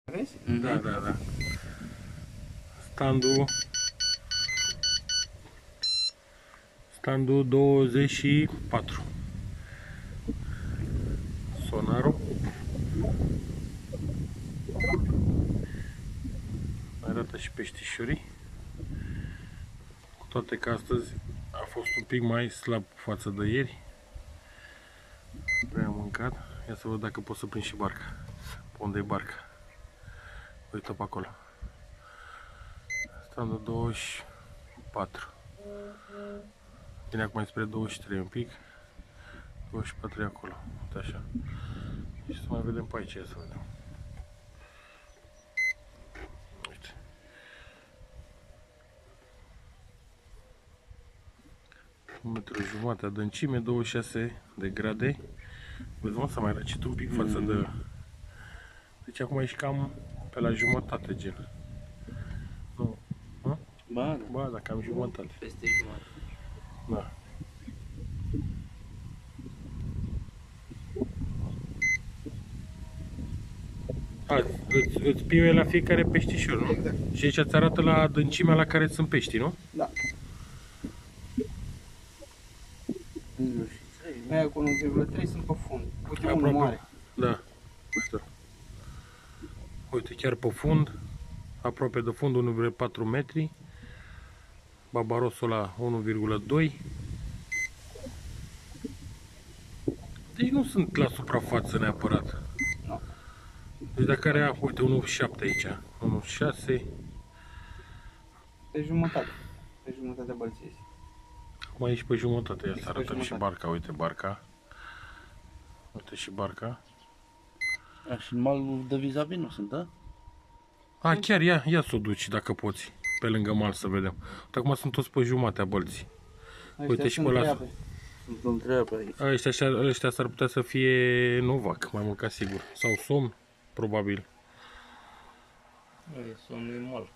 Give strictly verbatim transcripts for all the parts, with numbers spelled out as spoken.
Vezi? Da, da, da. Standul... Standul douăzeci și patru. Sonarul. Arată și peștișorii. Cu toate că astăzi a fost un pic mai slab față de ieri. Prea am mâncat. Ia să văd dacă pot să prind și barca. Pe unde e barca? Uite pe acolo. Standul douăzeci și patru. Vine acum spre douăzeci și trei un pic. douăzeci și patru e acolo. Uite așa. Și să mai vedem pe aici, ia să vedem. Uite. Un metru jumătate adâncime, douăzeci și șase de grade. Vezi, mă, să mai răcit un pic față de... Deci acum ești cam pe la jumătate, gen. Nu? Hă? Ba, da. Ba, da, cam jumătate. Peste jumătate. Da. A, îți, îți piuie la fiecare peștișor, nu? Exact. Și aici îți arată la adâncimea la care sunt peștii, nu? Da. Aia cu unu virgulă trei sunt pe fund. Uite, unul mare. Da. Uite. Uite, chiar pe fund, aproape de fund, unu virgulă patru metri. Babarosul la unu virgulă doi. Deci nu sunt la suprafață neapărat. Nu. Deci dacă are, uite, unu virgulă șapte aici, unu virgulă șase. Pe jumătate. Pe jumătate bălții. Acum e și pe jumătate, ia Fix să pe arătăm și jumătate. barca, uite barca. Uite și barca. A, și malul de vis-a-vis nu sunt, da? A, chiar, ia, ia să o duci dacă poți, pe lângă mal să vedem. Uite, acum sunt toți pe jumatea bălții. Uite și pe la... Sunt întreabă aici. Ăștia, ăștia, ăștia s-ar putea să fie novac, mai mult ca sigur. Sau somn, probabil. Nu, e somnul mal.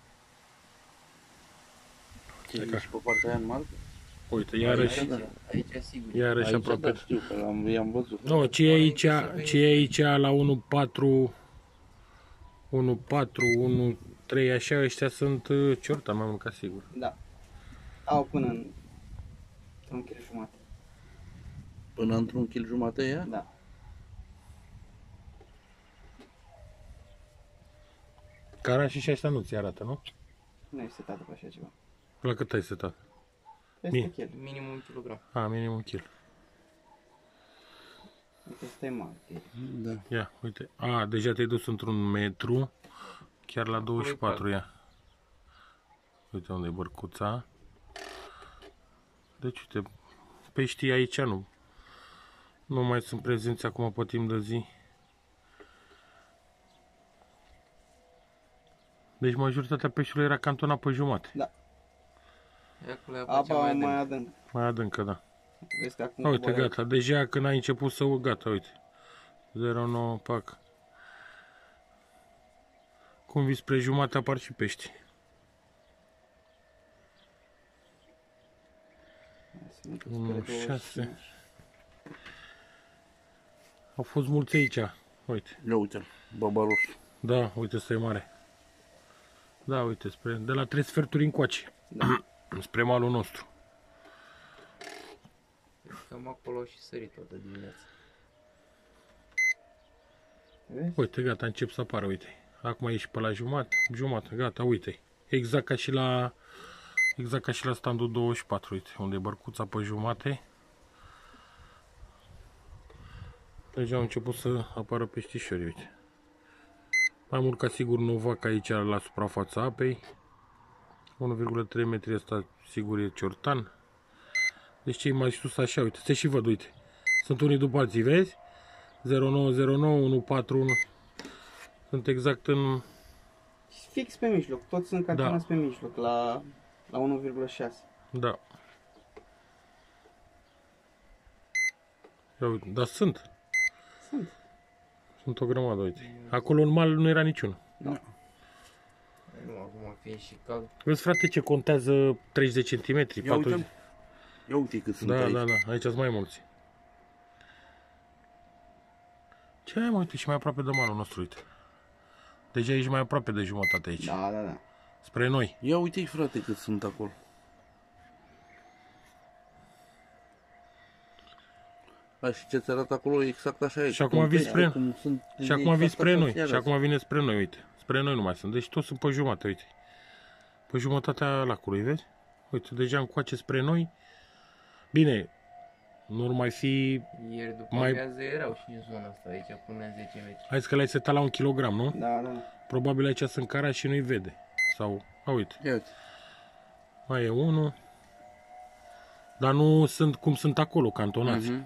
Ce e și pe partea aia în mal? Uite, iarăși, Aici, aici sigur. iarăși Aici, aproape. da, știu, că am, i-am văzut. Nu, ce e aici, ce e aici la unu virgulă patru, unu virgulă patru, unu virgulă trei, așa, ăștia sunt uh, ciortan, mai mult ca sigur. Da. Au până în... într-un kil jumate. Până într-un kil jumate ea? Da. Carașii și ăștia nu ți arată, nu? Nu e setată pe așa ceva. La cât ai setat? Peste Mie. kil. Minim un kilogram. A, minim un kil. Uite, ăsta e mare. Da. Ia, uite. A, deja te-ai dus într-un metru, chiar la douăzeci și patru, ia. Uite unde e bărcuța. Deci, uite, peștii aici nu. Nu mai sunt prezenți acum pe timp de zi. Deci majoritatea peștilor era cantonat pe jumate. Da. Acolo e Apa mai, mai adânc. Mai adâncă, da. Vezi că acum Uite, coboară. gata. Deja când ai început să o, gata, uite. zero nouă, pac. Cum vii spre jumate apar și pești. Să ne duc unu spre virgulă douăzeci și cinci. șase. Au fost mulți aici. Uite. Ia uite, babaros. Da, uite, ăsta e mare. Da, uite, spre, de la trei sferturi încoace. Da. Spre malul nostru. Cam acolo și sărit toată dimineața. Vezi? Uite, gata, încep să apară, uite. Acum ești pe la jumătate, jumătate, gata, uite. Exact ca și la exact ca și la standul douăzeci și patru, uite, unde e bărcuța pe jumate. Deja au început să apară peștișori, uite. Mai mult ca sigur novac aici la suprafața apei. unu virgulă trei metri ăsta sigur e ciortan. Deci cei mai sus așa, uite, se și văd, uite. Sunt unii după alții, vezi? zero nouă zero nouă, unu patru unu. Sunt exact în... Fix pe mijloc. Toți sunt cantonați pe mijloc. La, la unu virgulă șase. Da. Ia uite, dar sunt. Sunt. Sunt o grămadă, uite. Acolo în mal nu era niciun. Da. Nu, acum fiind și cald. Vezi, frate, ce contează treizeci de centimetri, Ia patruzeci. uite, ia uite cât sunt Da, aici. da, da, aici sunt mai mulți. Ce ai, mă, uite, și mai aproape de malul nostru, uite. Deja ești mai aproape de jumătate aici. Da, da, da. Spre noi. Ia uite-i, frate, cât sunt acolo. A, și ce-ți arată acolo exact așa e. Și acum vii spre- cum sunt, Și acum vii exact spre așa noi. ți Și arată. acum vine spre noi, uite. Spre noi nu mai sunt. Deci toți sunt pe jumătate, uite. Pe jumătatea lacului, vezi? Uite, deja încoace spre noi. Bine, nu ar mai fi... Ieri după Mai- amiază erau și în zona asta, aici până în zece metri. Hai că l-ai setat la un kilogram, nu? Da, da. Probabil aici sunt cara și nu-i vede. Sau, a, uite, Ia uite. mai e unul. Dar nu sunt cum sunt acolo, cantonați. Mhm.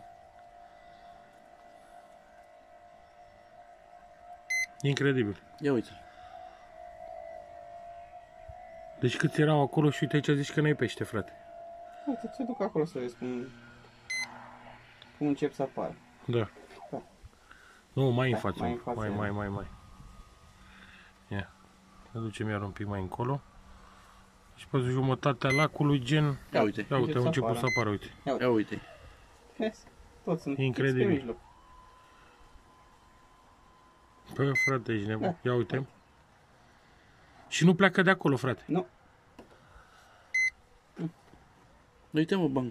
Incredibil. Ia uite. Deci câți erau acolo și uite aici zici că n-ai pește, frate. Uite, te duc acolo să vezi cum, cum încep să apară. Da. Da. Nu, mai în Hai, față. mai Mai, în față, mai, ia. mai, mai, mai. Ia. Ne ducem iar un pic mai încolo. Și pe jumătatea lacului, gen... Ia uite. Ia uite, Încep au să început apară. să apară, uite. Ia uite. Vezi? Toți sunt Incredibil. fix pe mijloc. Păi, frate, ești nebun. Da. Ia uite. Și nu pleacă de acolo, frate. Nu. Uite, mă, banc.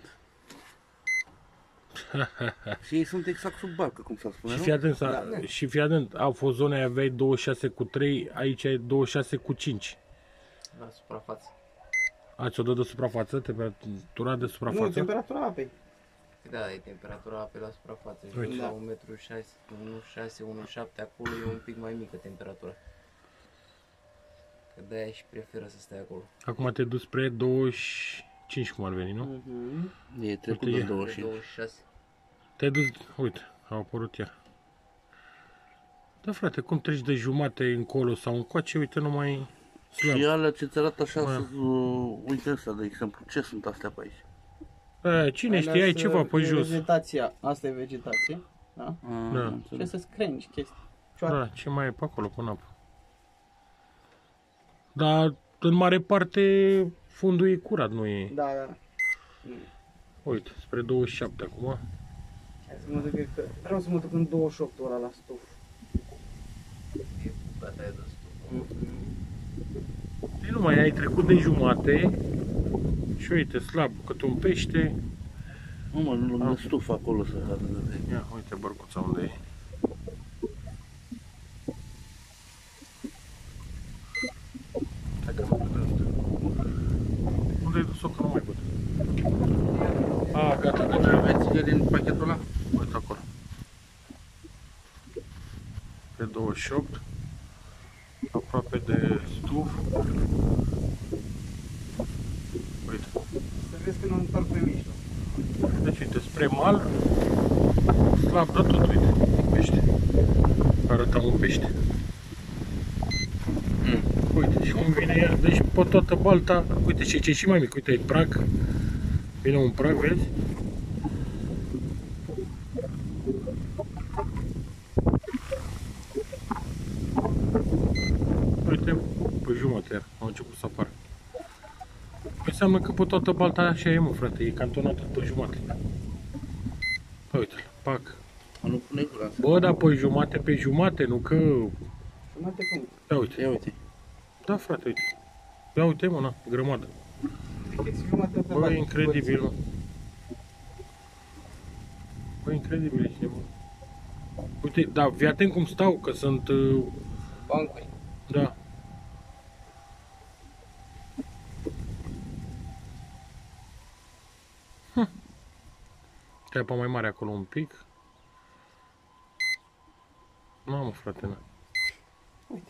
Și ei sunt exact sub barcă, cum s-a spune, Și nu? fii atent, Da, da, da. și fii atent, au fost zone, aveai douăzeci și șase cu trei, aici ai douăzeci și șase cu cinci. La suprafață. Ați o dă de suprafață, temperatura de Nu, suprafață? temperatura apei. Da, e temperatura apei la suprafață. Uite. Și la Da. un metru șase, unu virgulă șase, unu virgulă șapte, acolo e un pic mai mică temperatura. Că de-aia și preferă să stai acolo. Acum te duci spre douăzeci și cinci, cum ar veni, nu? Mhm. E trecut Uite, de e. douăzeci De și cinci. douăzeci și șase. Te-ai dus, uite, a apărut ea. Da, frate, cum treci de jumate încolo sau încoace, uite, numai slab. Și alea ce ți arată așa, Mă. să, uh, uite ăsta, de exemplu, ce sunt astea pe aici? E, cine știe, ai Alea ceva să- pe e jos. Vegetația. Asta e vegetație. Da? Ah, Da. am Și înțeles. să screngi chestii. Cioară. Da, ce mai e pe acolo, până apă. Dar, în mare parte, fundul e curat, nu e... Da, da, da. Uite, spre douăzeci și șapte acum. Hai să mă duc, că vreau să mă duc în douăzeci și opt ora la stuf. E bucata aia de stufă. Și nu mai ai trecut de jumate. Și uite, slab, cât un pește. Nu, mă, nu lângă Ah. stufă acolo să arată de Ia, uite bărcuța unde e. Hai că nu văd asta. Unde ai dus-o că nu mai văd? A, gata, gata. Aveți că din pachetul ăla? Uite acolo. Pe douăzeci și opt. Aproape de stuf. Uite. Să vezi că nu întorc pe mijloc. Deci uite, spre mal. Slab de tot, uite. Pește. Arăta un pește. Mm. Uite, și cum vine ea, deci pe toată balta, uite, și ce e și mai mic, uite, e prag, vine un prag, vezi? Uite, pe jumătate iar, au început să apară. Înseamnă că pe toată balta așa e, mă, frate, e cantonată pe jumătate. Uite-l, pac. Mă, nu pune gura asta. Bă, dar pe jumate, pe jumate, nu că... Jumate cum? Ia uite, Ia uite. da, frate, uite. Ia uite, mă, na, grămadă. Vedeți jumate pe Bă, bani. incredibil, mă. Bă, incredibil, ești nebun. Uite, da, fii atent cum stau, că sunt... uh, Bancuri. Da. Hm. Te-ai pe mai mare acolo un pic. Mamă, frate, na. Uite.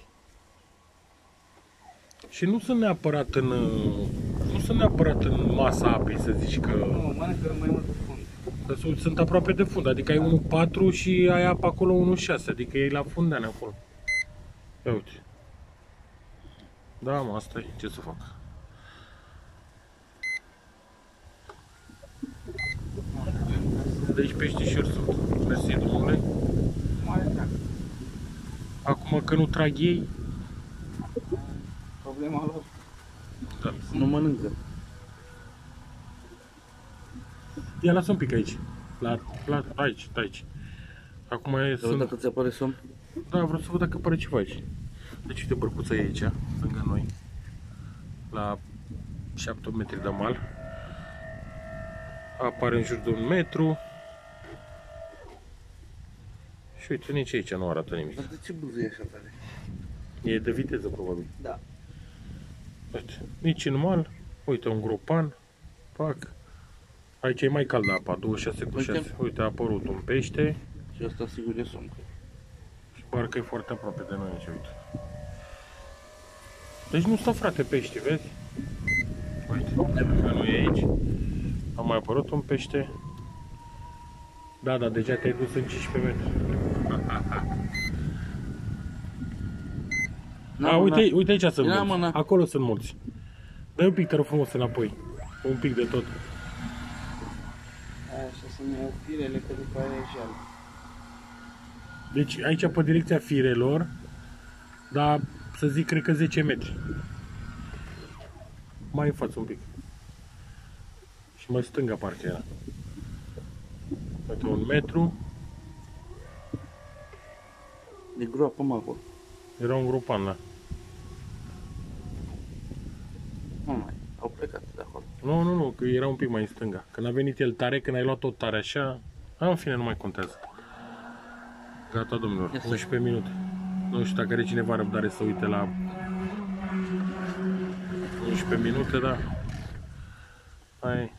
Și nu sunt neapărat în... uh, Nu sunt neapărat în masa apei, să zici că... Nu, mănâncă mai mult pe fund. Că sunt- sunt aproape de fund, adică ai unu virgulă patru și ai apă acolo unu virgulă șase, adică e la fundean acolo. Ia uite. Da, mă, asta e, ce să fac. Deci peștișori sunt. Mersi, domnule. Mare treabă. Acum că nu trag ei, Problema lor. da. Nu mănâncă. Ia, lasă un pic aici. La, la, aici, aici. Acum e, Să văd sunt... dacă ți apare somn. Da, vreau să văd dacă apare ceva aici. Deci uite, bărcuța e aici, lângă noi, la șapte metri de mal. Apare în jur de un metru. Și uite, nici aici nu arată nimic. Dar de ce buzuie așa tare? E de viteză, probabil. Da. Uite, nici în mal. Uite, un gropan. Pac. Aici e mai cald apa, douăzeci și șase cu șase. Uite. Uite, a apărut un pește. Și asta sigur e somn. Și barca e foarte aproape de noi aici, uite. Deci nu stă, frate, pește, vezi? Uite, că nu e aici. A mai apărut un pește. Da, da, deja te-ai dus în cincisprezece metri. Na, A, mă, uite, na. uite aici sunt Ia, morți. mă, na. Acolo sunt morți. Dă-i un pic, te rog frumos, înapoi. Un pic de tot. Așa să ne iau firele, că după aia e jale. Deci aici pe direcția firelor, dar să zic, cred că zece metri. Mai în față un pic. Și mai stânga parcă era. Uite, un metru. De groapă, mă, acolo. Era un gropan la. Nu mai, au plecat de acolo. Nu, nu, nu, că era un pic mai în stânga. Când a venit el tare, când ai luat tot tare așa, a, în fine, nu mai contează. Gata, domnilor, Ia să- unsprezece minute. Nu știu dacă are cineva răbdare să uite la unsprezece minute, dar hai.